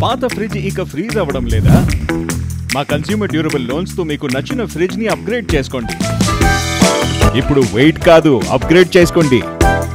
పాత ఫ్రిడ్జ్ ఇక ఫ్రీజ్ అవ్వడం లేదా? మా కన్స్యూమర్ డ్యూరబుల్ లోన్స్ తో మీకు నచ్చిన ఫ్రిడ్జ్ ని అప్గ్రేడ్ చేసుకోండి. ఇప్పుడు వెయిట్ కాదు, అప్గ్రేడ్ చేసుకోండి.